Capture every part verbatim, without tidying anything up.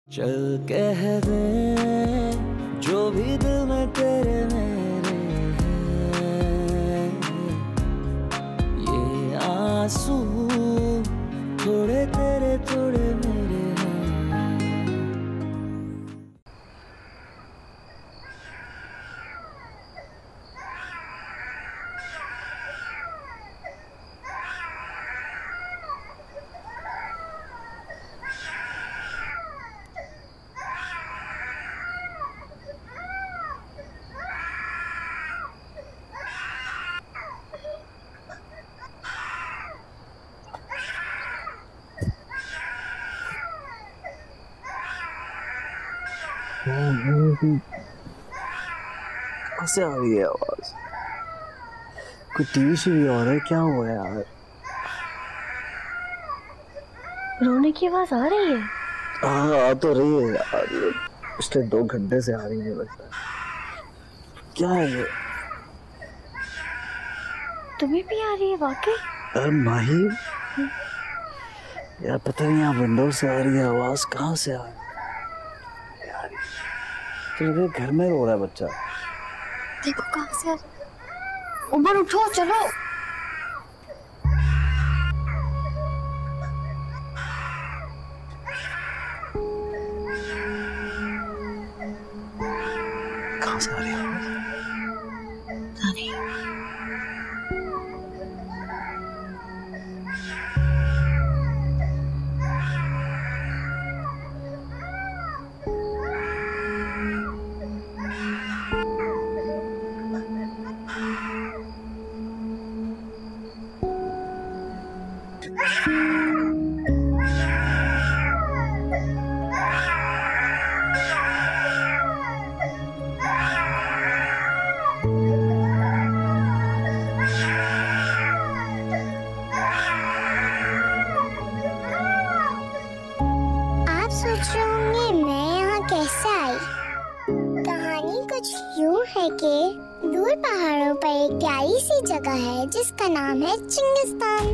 चल कह दे जो भी दिल में तेरे मेरे हैं, ये आंसू थोड़े तेरे थोड़े मेरे हैं। कैसे आ रही है आवाज? कोई टीवी शीवी हो रहा है? क्या हुआ है यार? रोने की आवाज आ रही है? हाँ आ तो रही है यार, पिछले दो घंटे से आ रही है। लगता है क्या है ये? तुम्हें भी आ रही है वाकई? अरे माही यार, पता नहीं यहाँ विंडो से आ रही है आवाज, कहाँ से आ रही है यार? तो घर में रो रहा है बच्चा। देखो कहाँ से आ रही है। उमर उठो चलो। कहाँ से आ रही है? सोच रहे होंगे मैं यहाँ कैसे आई। कहानी कुछ यूं है कि दूर पहाड़ों पर एक प्यारी सी जगह है जिसका नाम है चिंगिस्तान,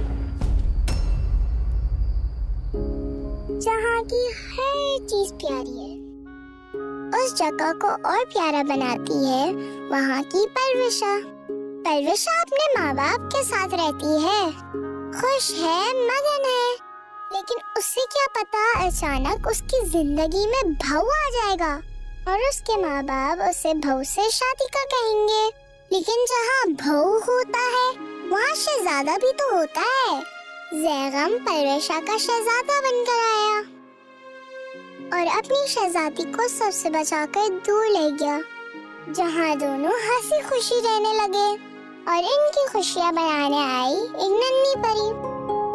जहाँ की हर चीज प्यारी है। उस जगह को और प्यारा बनाती है वहाँ की परविशा। परविशा अपने माँ बाप के साथ रहती है, खुश है, मगन है, लेकिन उसे क्या पता अचानक उसकी जिंदगी में भव आ जाएगा और उसके माँ बाप उसे भव से शादी का कहेंगे। लेकिन जहाँ भव होता है वहाँ शहजादा भी तो होता है। ज़ैगम परविशा का शहजादा बनकर आया और अपनी शहजादी को सबसे बचाकर दूर ले गया, जहाँ दोनों हंसी खुशी रहने लगे और इनकी खुशियाँ बनाने आई एक नन्ही परी।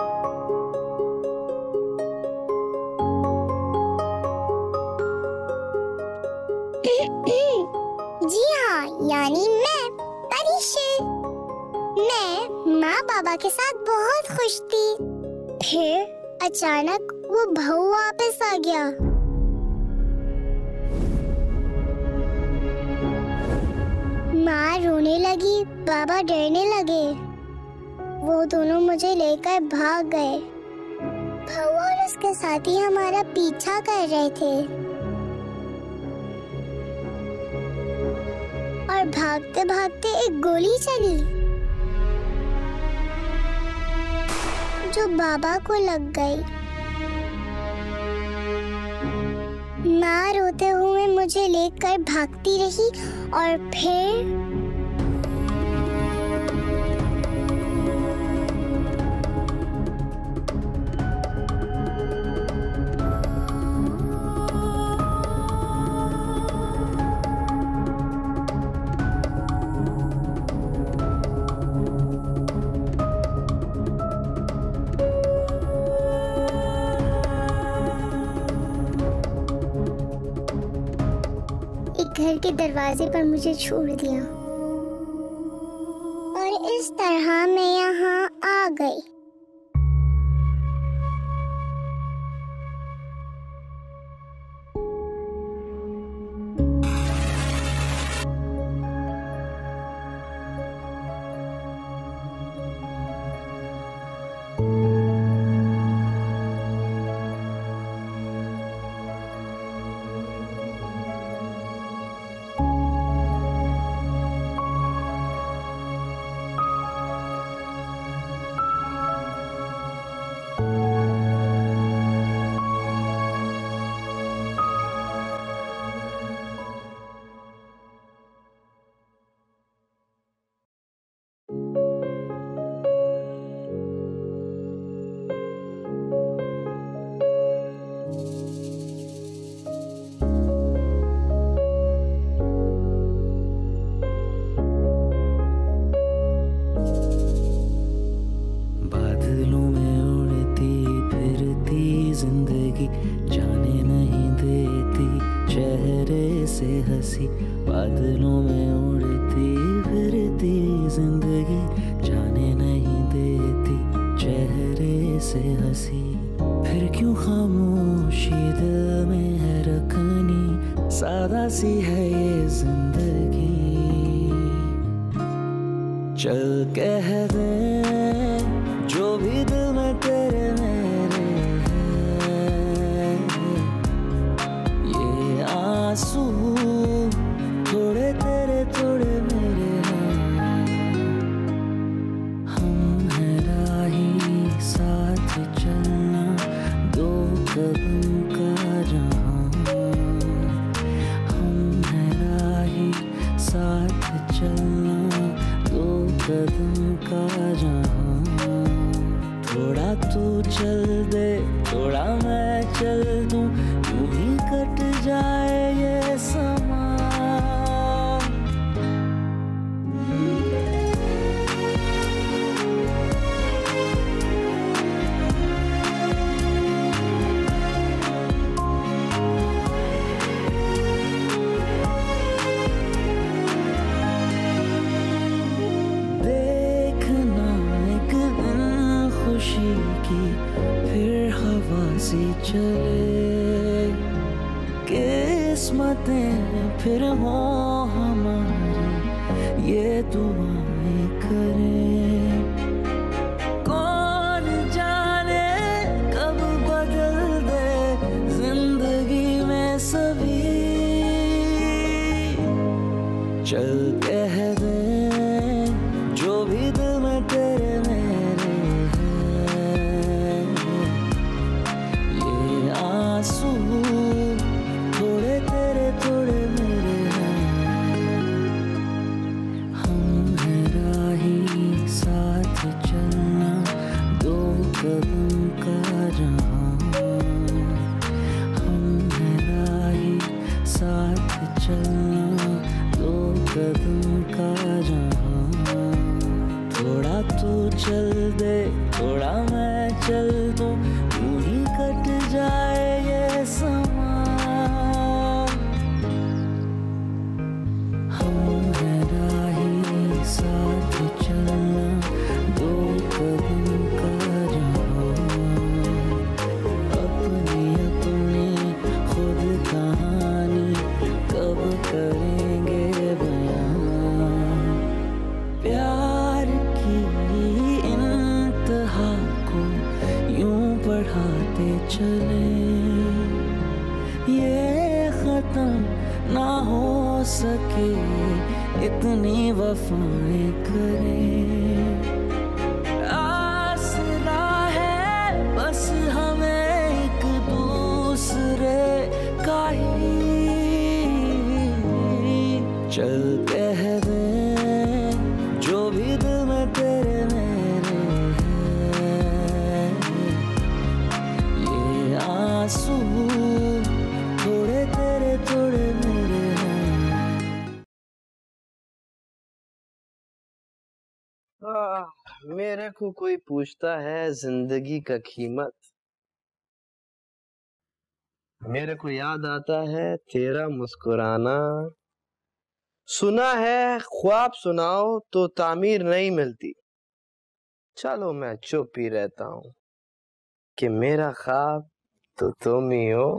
जी हाँ, यानी मैं परिशे। मैं माँ बाबा के साथ बहुत खुश थी। फिर अचानक वो भव वापस आ गया। माँ रोने लगी, बाबा डरने लगे। वो दोनों मुझे लेकर भाग गए। भव और उसके साथी हमारा पीछा कर रहे थे और भागते भागते एक गोली चली जो बाबा को लग गई। माँ रोते हुए मुझे लेकर भागती रही और फिर घर के दरवाजे पर मुझे छोड़ दिया और इस तरह मैं यहाँ आ गई। हंसी, बादलों में उड़ती फिरती जिंदगी, जाने नहीं देती चेहरे से हंसी। फिर क्यों खामोशी दिल में है रखनी, सादा सी है ये जिंदगी। चल कह दे जो भी दिल में तेरे मेरे है, ये आंसू थोड़े तेरे थोड़े मेरे हैं। हम हैं राही साथ चलना, दो कदम का जहां। हम हैं राही साथ चलना, दो कदम का जहां। थोड़ा तू चल दे थोड़ा मैं चल दूं, यूं ही कट जाए ये समा। खुशी की फिर हवा सी चले, किस्मतें फिर हो हमारी, ये दुआएं करें। कौन जाने कब बदल दे जिंदगी में सभी। चल कह दे जो भी दिल में तेरे मेरे है, ये आंसू थोड़े तेरे थोड़े मेरे हैं। हम हैं राही साथ चलना, दो कदम का जहां। हम हैं राही साथ चलना, दो कदम का जहां। थोड़ा तू चल दे थोड़ा मैं चल दूं, यूं ही कट जाए ये समा। हम हैं राही साथ चलना, दो कदम का जहां। अपनी अपनी खुद कहानी कब करेंगे बयां। प्यार की इंतहा को यूं बढ़ाते चले, ये खत्म ना हो सके इतनी वफाएं करें। आसरा है बस हमें एक दूसरे का ही। चल कह दे जो भी दिल में तेरे मेरे है, ये आंसू थोड़े तेरे थोड़े मेरे हैं। आह, मेरे को कोई पूछता है जिंदगी का कीमत, मेरे को याद आता है तेरा मुस्कुराना। सुना है ख्वाब सुनाओ तो तामीर नहीं मिलती, चलो मैं चुप ही रहता हूँ कि मेरा ख्वाब तो तुम ही हो।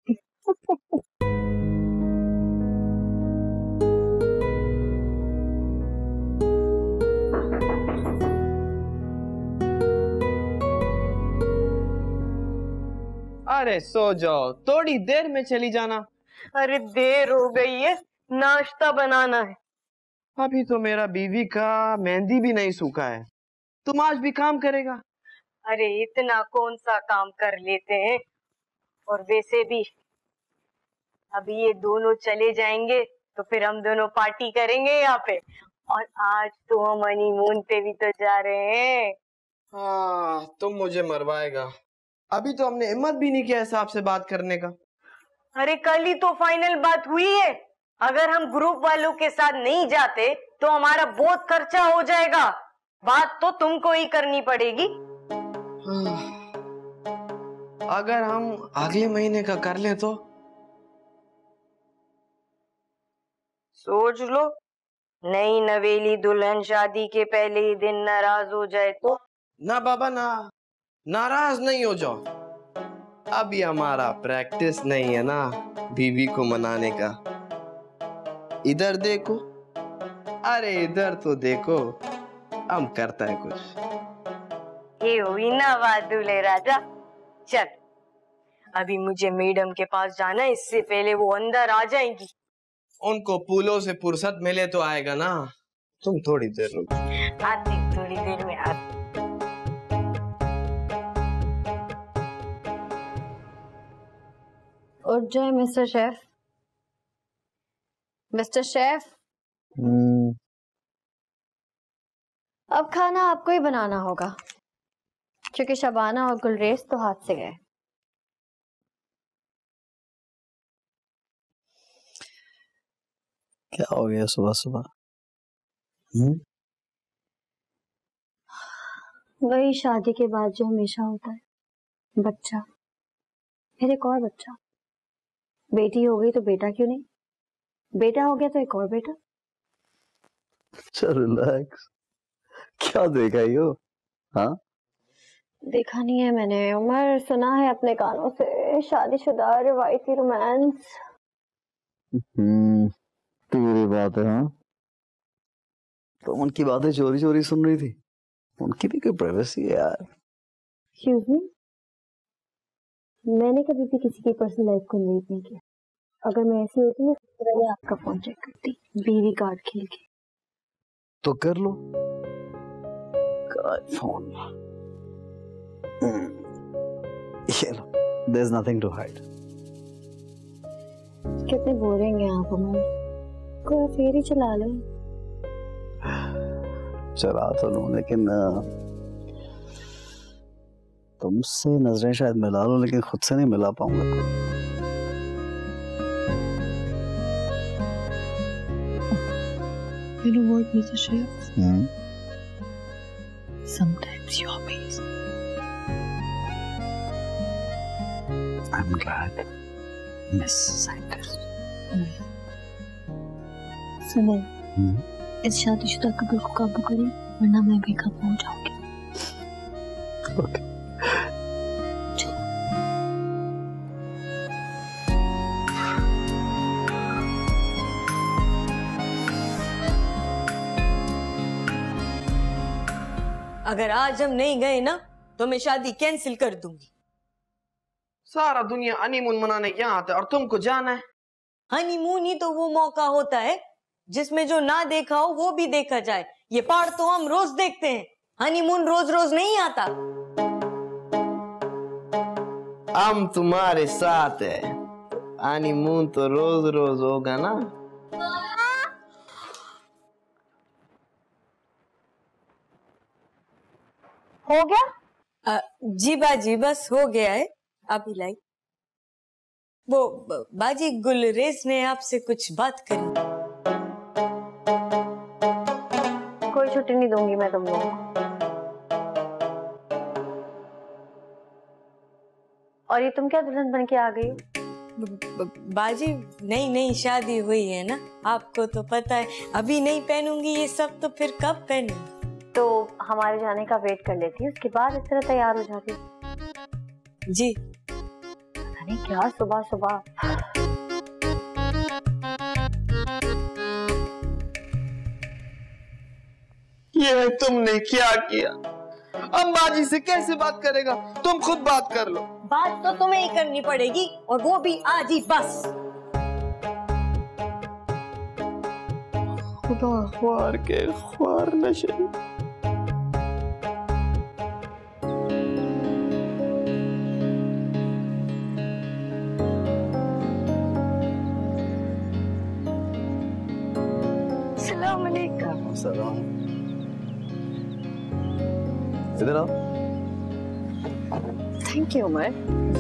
अरे सो जाओ, थोड़ी देर में चली जाना। अरे देर हो गई है, नाश्ता बनाना है। अभी तो मेरा बीवी का मेहंदी भी नहीं सूखा है, तुम आज भी काम करेगा? अरे इतना कौन सा काम कर लेते हैं, और वैसे भी अभी ये दोनों चले जाएंगे तो फिर हम दोनों पार्टी करेंगे यहाँ पे। और आज तो हम हनीमून पे भी तो जा रहे हैं। हाँ, तुम मुझे मरवाएगा। अभी तो हमने हिम्मत भी नहीं किया हिसाब से बात करने का। अरे कल ही तो फाइनल बात हुई है, अगर हम ग्रुप वालों के साथ नहीं जाते तो हमारा बहुत खर्चा हो जाएगा। बात तो तुमको ही करनी पड़ेगी। अगर हम अगले महीने का कर ले तो? सोच लो, नई नवेली दुल्हन शादी के पहले ही दिन नाराज हो जाए तो। ना बाबा ना, नाराज नहीं हो जाओ। अभी हमारा प्रैक्टिस नहीं है ना बीवी को मनाने का। इधर देखो, अरे इधर तो देखो, हम करता है कुछ। ये हुई ना बात दूल्हे राजा। चल, अभी मुझे मैडम के पास जाना है, इससे पहले वो अंदर आ जाएंगी। उनको फूलों से फुर्सत मिले तो आएगा ना, तुम थोड़ी देर रुको। आती थोड़ी देर में आती। उठ जाए मिस्टर शेफ। मिस्टर शेफ, हम्म, अब खाना आपको ही बनाना होगा, क्योंकि शबाना और गुलरेज तो हाथ से गए। क्या हो गया सुबह सुबह? हम्म, वही शादी के बाद जो हमेशा होता है, बच्चा, फिर एक और बच्चा। बेटी हो गई तो बेटा क्यों नहीं, बेटा हो गया तो एक और बेटा। चल रिलैक्स। क्या देखा यो? हाँ, देखा नहीं है मैंने उमर, सुना है अपने कानों से, शादीशुदा रिवायती रोमांस। हम्म, तेरी बात है। हाँ, तो उनकी बातें चोरी चोरी सुन रही थी। उनकी भी कोई प्राइवेसी है यार। एक्सक्यूज मी, मैंने कभी भी किसी की पर्सनल लाइफ को इन्वेट नहीं किया। अगर मैं ऐसी होती ना, सबसे पहले आपका फोन चेक करती, बीवी कार्ड खेल के। तो कर लो फोन। ये लो, there's nothing to hide. कितने बोरिंग हैं आप उमर, कोई फेरी चला लो। चला तो लूं, लेकिन अ, तुमसे नजरें शायद मिला लूं, लेकिन खुद से नहीं मिला पाऊंगा। You know what, Mister Chef? Hmm? Sometimes you're amazing. I'm glad, Miss Scientist. सुने, Hmm? इस शादीशुदा कपल को काबू करें, वरना मैं भी काबू हो जाऊंगी। Okay. अगर आज हम नहीं गए ना तो मैं शादी कैंसिल कर दूंगी। सारा दुनिया हनीमून मनाने यहाँ आता है और तुमको जाना है। हनीमून ही तो वो मौका होता है जिसमें जो ना देखा हो वो भी देखा जाए। ये पहाड़ तो हम रोज देखते हैं, हनीमून रोज रोज नहीं आता। हम तुम्हारे साथ है, हनीमून तो रोज रोज होगा ना। हो गया? आ, जी बाजी बस हो गया है, अभी लाई। वो ब- बाजी गुलरेज ने आपसे कुछ बात करी। कोई छुट्टी नहीं दूंगी मैं तुम लोगों को। और ये तुम क्या दुल्हन बन के आ गई हो? ब- ब- बाजी नई नई शादी हुई है ना, आपको तो पता है। अभी नहीं पहनूंगी ये सब तो फिर कब पहनूंगी। तो हमारे जाने का वेट कर लेती, उसके बाद इस तरह तैयार हो जाती। जी पता नहीं क्या सुबह सुबह। ये तुमने क्या किया? अब बाजी से कैसे बात करेगा? तुम खुद बात कर लो। बात तो तुम्हें ही करनी पड़ेगी, और वो भी आज ही बस। खुदा ख्वार के ख्वार नशे। अस्सलाम वालेकुम। सलाम। इधर आओ। Thank you Umar.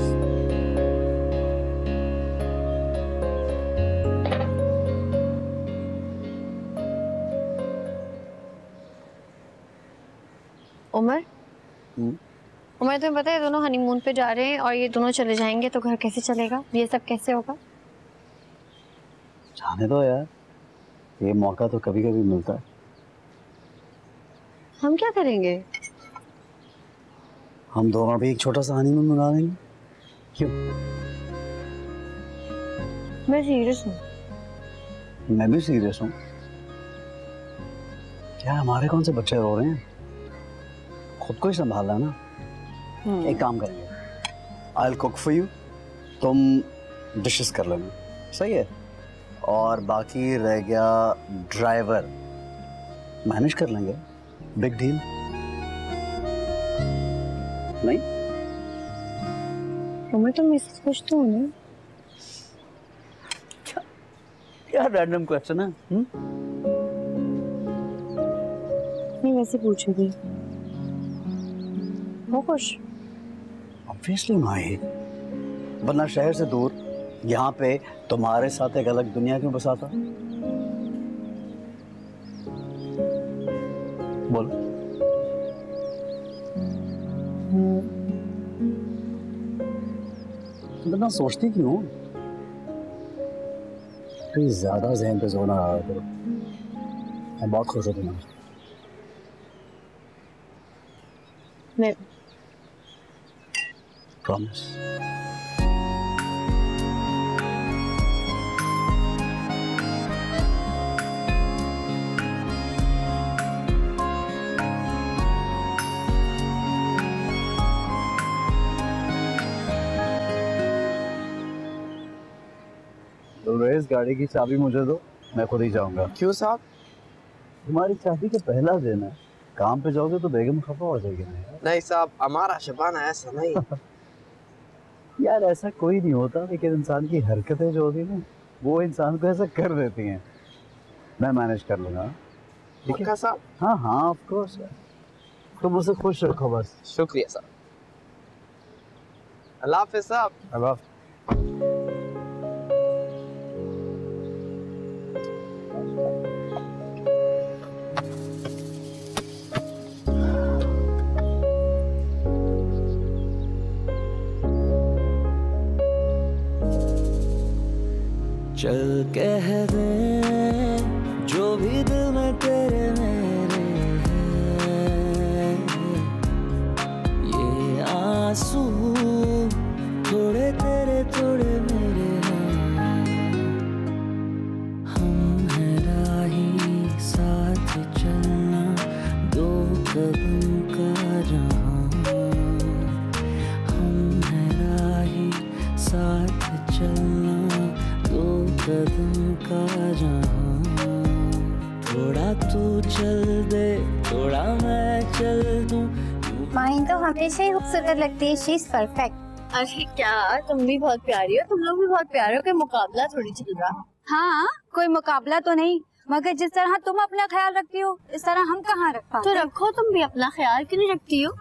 उमर, हम्म? उमर तुम्हें पता है दोनों हनीमून पे जा रहे हैं और ये दोनों चले जाएंगे तो घर कैसे चलेगा? ये सब कैसे होगा? जाने दो यार, ये मौका तो कभी कभी मिलता है। हम क्या करेंगे? हम दोनों भी एक छोटा सा हनीमून मना लेंगे। क्यों? मैं सीरियस हूँ। मैं भी सीरियस हूँ। क्या हमारे कौन से बच्चे रो रहे हैं? खुद को ही संभालना है ना। एक काम करेंगे, I will cook for you, तुम डिशेस कर लेना, सही है? और बाकी रह गया ड्राइवर, मैनेज कर लेंगे, बिग डील नहीं? उमर तुम इससे खुश तो हो ना? क्या रैंडम क्वेश्चन है? हुँ? नहीं वैसे पूछे थे। हो खुश? Obviously नहीं, वरना शहर से दूर यहाँ पे तुम्हारे साथ एक अलग दुनिया क्यों बसाता? बोलो। इतना सोचती क्यों? प्लीज ज्यादा ज़हन पे जोर ना डाला करो। मैं बहुत खुश हूँ तुम्हारे। मैं प्रॉमिस। तो इस गाड़ी की चाबी मुझे दो, मैं खुद ही जाऊंगा। क्यों साहब? तुम्हारी शादी का पहला दिन है, काम पे जाओगे तो बेगम खफा हो जाएगी ना यार। नहीं साहब, हमारा शबाना ऐसा नहीं। यार ऐसा कोई नहीं होता, लेकिन इंसान की हरकतें जो होती है ना, वो इंसान को ऐसा कर देती हैं। मैं मैनेज कर लूंगा, ठीक है साहब? हाँ हाँ ऑफ कोर्स। तुम उसे खुश रखो बस। शुक्रिया साहब। अल्लाह हाफिज़ साहब। अल्लाह। चल कह दे जो भी दिल में तेरे मेरे है, ये आंसू थोड़े तेरे थोड़े मेरे हैं। हम हैं राही साथ चलना दो कदम का जहां, हम हैं राही साथ चलना कदम का जहां। थोड़ा तू चल दे थोड़ा मैं चल दूं। माही तो हमेशा ही खूबसूरत लगती है, शी इज परफेक्ट। अरे क्या तुम भी बहुत प्यारी हो, तुम लोग भी बहुत प्यारे हो, कोई मुकाबला थोड़ी चल रहा। हाँ कोई मुकाबला तो नहीं, मगर जिस तरह तुम अपना ख्याल रखती हो इस तरह हम कहाँ रख पाते। तो रखो तुम भी अपना ख्याल, क्यों नहीं रखती हो?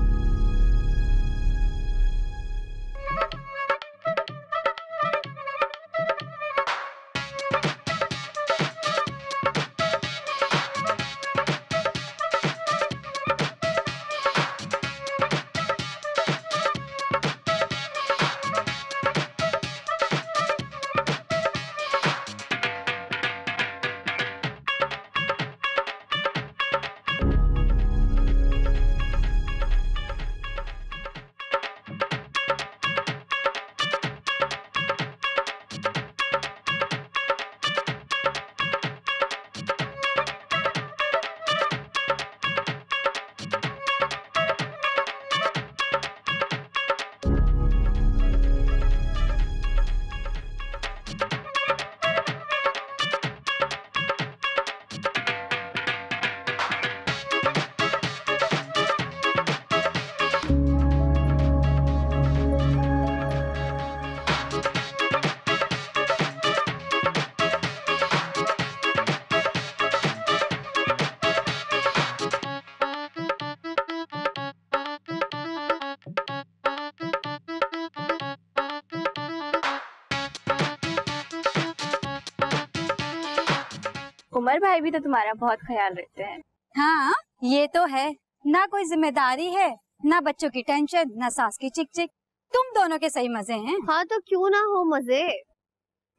उमर भाई भी तो तुम्हारा बहुत ख्याल रखते हैं। हाँ ये तो है, ना कोई जिम्मेदारी है, ना बच्चों की टेंशन, ना सास की चिक चिक। तुम दोनों के सही मजे हैं। हाँ तो क्यों ना हो मजे।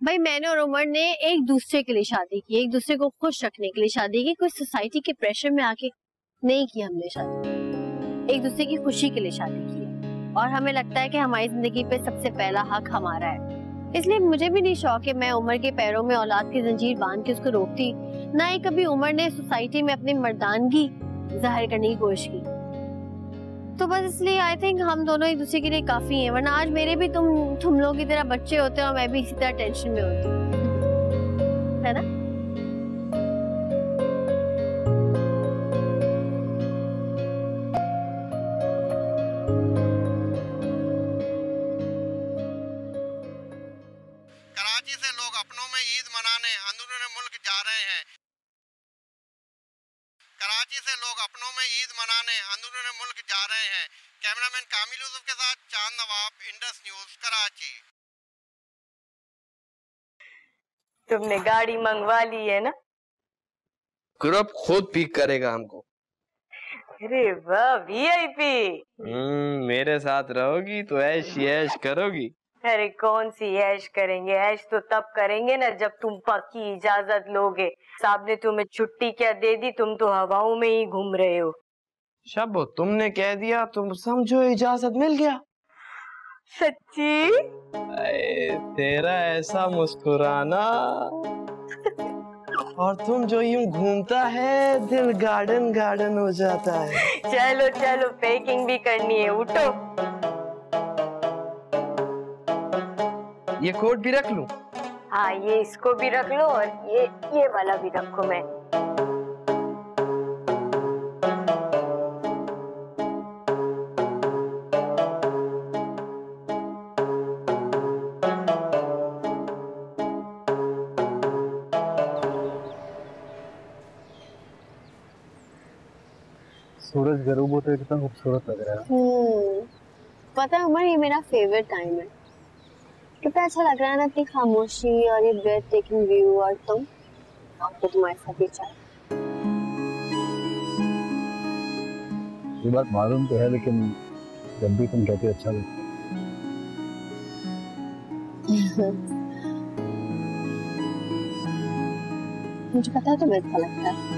भाई मैंने और उमर ने एक दूसरे के लिए शादी की, एक दूसरे को खुश रखने के लिए शादी की, कोई सोसाइटी के प्रेशर में आके नहीं की हमने शादी, एक दूसरे की खुशी के लिए शादी की है। और हमें लगता है कि हमारी जिंदगी पे सबसे पहला हक हमारा है, इसलिए मुझे भी नहीं शौक है मैं उमर के पैरों में औलाद की जंजीर बांध के उसको रोकती, ना ही कभी उमर ने सोसाइटी में अपनी मर्दानगी जाहिर करने की कोशिश की। तो बस इसलिए आई थिंक हम दोनों एक दूसरे के लिए काफी हैं, वरना आज मेरे भी तुम तुम लोग की तरह बच्चे होते और मैं भी इसी तरह टेंशन में होती, है ना? कराची से लोग अपनों में ईद मनाने अंदरूनी मुल्क जा रहे हैं। कराची से लोग अपनों में ईद मनाने अंदरूनी मुल्क जा रहे हैं। कैमरामैन कामिल यूसुफ के साथ चांद नवाब, इंडस न्यूज, कराची। तुमने गाड़ी मंगवा ली है ना? ग्रुप खुद पिक करेगा हमको। अरे वाह, वीआईपी। हम्म, मेरे साथ रहोगी तो ऐश ही ऐश करोगी। अरे कौन सी ऐश करेंगे, ऐश तो तब करेंगे ना जब तुम पक्की इजाजत लोगे। साहब ने तुम्हें छुट्टी क्या दे दी, तुम तो हवाओं में ही घूम रहे हो। शबो, तुमने कह दिया तुम समझो इजाजत मिल गया। सच्ची? तेरा ऐसा मुस्कुराना और तुम जो यूं घूमता है दिल गार्डन गार्डन हो जाता है। चलो चलो, पैकिंग भी करनी है, उठो। ये कोट भी रख लूं? हाँ, ये इसको भी रख लो और ये ये वाला भी रखो। मैं सूरज गरूब होते कितना खूबसूरत लग रहा है। हम्म, पता है उमर, ये मेरा फेवरेट टाइम है। कितना अच्छा लग रहा है ना, इतनी खामोशी और ये ब्रेथ टेकिंग व्यू, और तुम और तो तुम्हारे साथ ही चाय। ये बात मालूम तो है, लेकिन जब भी तुम कहते हो अच्छा लगता है। मुझे पता है तुम्हें अच्छा लगता है।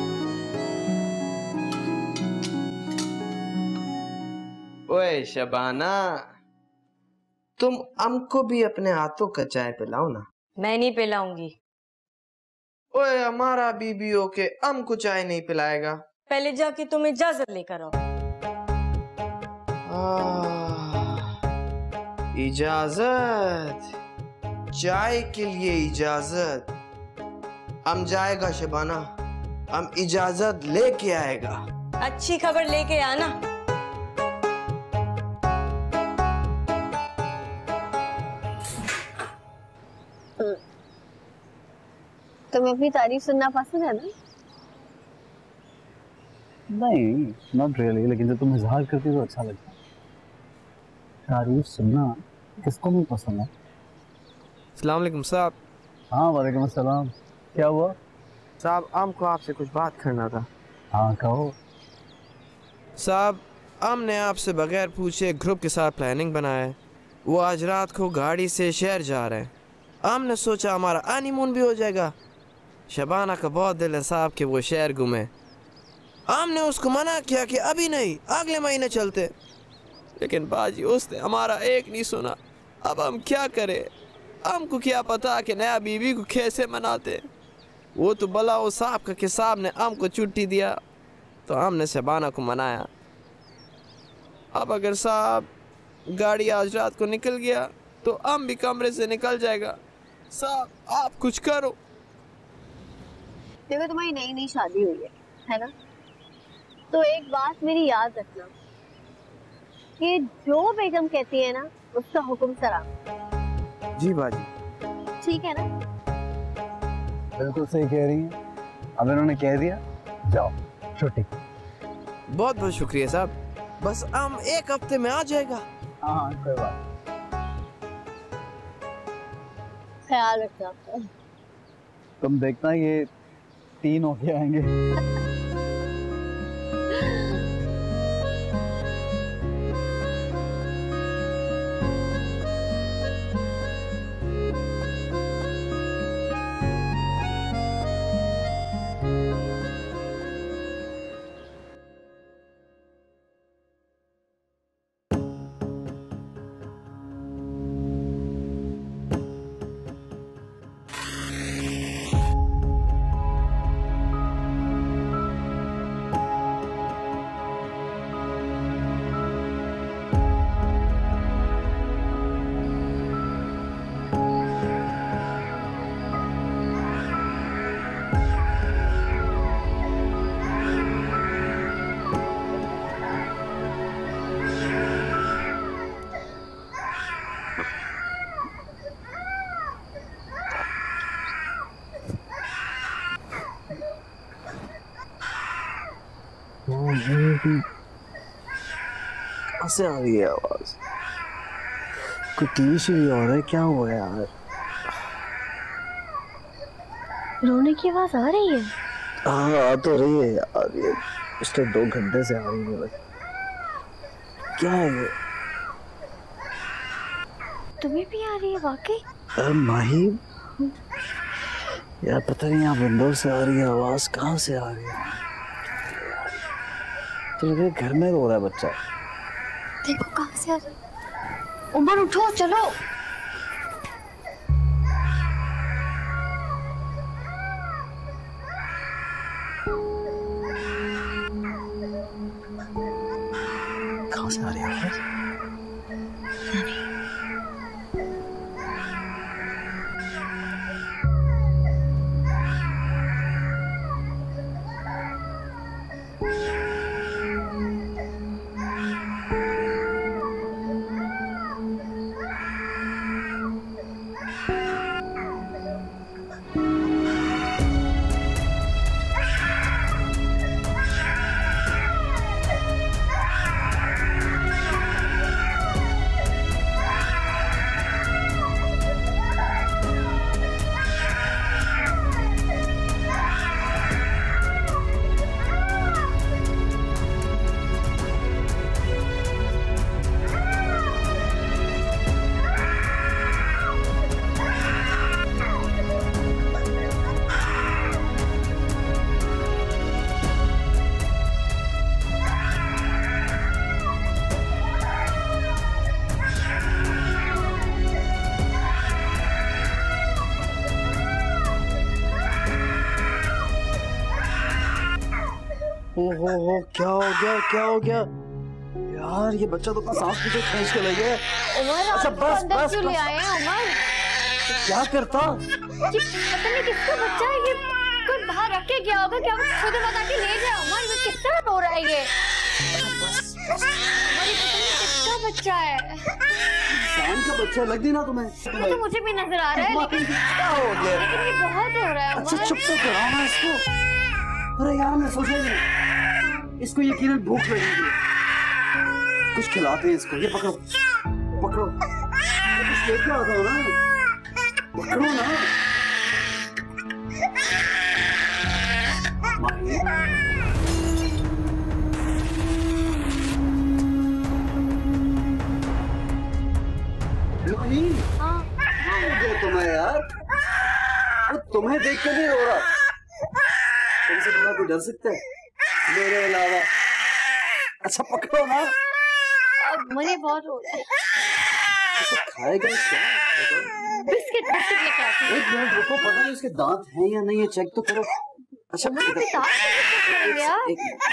ओए शबाना, तुम हमको भी अपने हाथों का चाय पिलाओ ना। मैं नहीं पिलाऊंगी। ओए, हमारा बीबीओ के हमको चाय नहीं पिलाएगा। पहले जाके तुम इजाजत लेकर आओ। इजाजत? चाय के लिए इजाजत? हम जाएगा शबाना, हम इजाजत लेके आएगा। अच्छी खबर लेके आना। तुम्हें अपनी तारीफ सुनना पसंद है ना? नहीं, नॉट रियली, लेकिन जब तुम इजहार करती हो तो अच्छा लगता है। तारीफ सुनना किसको नहीं पसंद है? अस्सलाम वालेकुम साहब। हाँ वालेकुम अस्सलाम। क्या हुआ साहब? हमको आपसे कुछ बात करना था। हाँ कहो। साहब, हमने आपसे बगैर पूछे ग्रुप के साथ प्लानिंग बनाया है। वो आज रात को गाड़ी से शहर जा रहे हैं। हमने सोचा हमारा हनीमून भी हो जाएगा। शबाना का बहुत दिल है साहब कि वो शहर घूमे। हमने उसको मना किया कि अभी नहीं, अगले महीने चलते, लेकिन बाजी उसने हमारा एक नहीं सुना। अब हम क्या करें? हमको क्या पता कि नया बीवी को कैसे मनाते। वो तो भला वो साहब का कि साहब ने हमको छुट्टी दिया तो हमने शबाना को मनाया। अब अगर साहब गाड़ी आज रात को निकल गया तो हम भी कमरे से निकल जाएगा। साहब आप कुछ करो। देखो तुम्हारी नई नई शादी हुई है, है ना? तो एक बात मेरी याद रखना कि जो बेगम कहती है ना उसका हुक्म सलाम। जी बाजी। ठीक है ना? बिल्कुल सही कह रही है। अब इन्होंने कह दिया, जाओ छुट्टी। बहुत बहुत शुक्रिया साहब, बस हम एक हफ्ते में आ जाएगा। हाँ हाँ कोई बात। ख्याल रखना। तुम देखना ये तीन होके आएंगे। कहाँ से आ रही है आवाज? कोई टीवी शीवी हो रहा है, क्या हुआ है यार? रोने की आवाज आ रही है? हाँ आ तो रही है यार, ये पिछले दो घंटे से आ रही है। क्या है ये? तुम्हें भी आ रही है वाकई? अरे माही यार, पता नहीं यहाँ विंडो से आ रही है आवाज, कहाँ से आ रही है? तो लग रहा है घर में रो रहा है बच्चा। देखो कहाँ से आ रही है। उमर उठो, चलो। कहाँ से आ रही है आवाज? हो हो हो क्या हो गया, क्या हो गया यार? ये बच्चा तो अपना सांस पीछे खींच के ले गया। उमर अच्छा बस अंदर बस क्यों ले बस। आए हैं उमर? क्या करता? ये पता नहीं किसका बच्चा है ये, कोई बाहर रख के गया होगा क्या? खुद बता के ले जाए उमर, ये किस तरह रो रहा है ये? बस बस। उमर ये पता नहीं किसका बच्चा है। इंसान का बच्चा लग दी ना तुम्हें? वो तो मुझे भी नजर आ रहा है, लेकिन क्या हो गया? लेकिन ये बहुत रो रहा है अच्छा उमर। चुप तो कराओ ना इसको। अरे यार मैं सोचा नहीं, इसको यकीनन भूख लगेगी, कुछ खिलाते हैं इसको। ये पकड़ो पकड़ो, ये कुछ लेके आता हो ना, पकड़ो ना। माही माही, हाँ क्या हो गया तुम्हें यार? वो तुम्हें देख के नहीं रो रहा, तुमसे थोड़ा कोई डर सकता है मेरे अलावा? अच्छा पकड़ो ना। अब मुझे बहुत रो रहा है। अच्छा खाएगा क्या? बिस्किट बिस्किट लेकर आती हूँ। एक मिनट रुको, पता नहीं उसके दांत हैं या नहीं, ये चेक तो करो। अच्छा उमर अभी इधर- दांत नहीं बिस्किट ले गया। एक मिनट।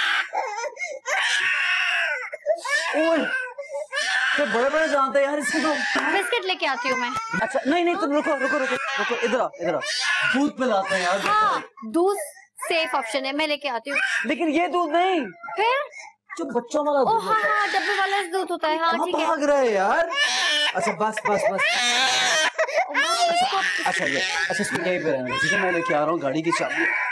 ओए तो बड़े बड़े दांत है यार इसके तो। बिस्किट लेके आती हूँ मैं। अच्छा नहीं नहीं तुम रुको रुको रुको रुको, इधर आ इधर आ, दूध पिलाते हैं यार। हाँ दूध सेफ ऑप्शन है, मैं लेके आती हूँ। लेकिन ये दूध नहीं, फिर जो बच्चों वाला ओ दूध हाँ होता है। हाँ डब्बे वाला दूध होता है। हाँ कहाँ ठीक है। भाग रहे हैं यार? अच्छा बस बस बस। उमर, इसको अच्छा ये अच्छा इसको यहीं पे रहना, ठीक है? मैं लेके आ रहा हूँ गाड़ी की चाबी।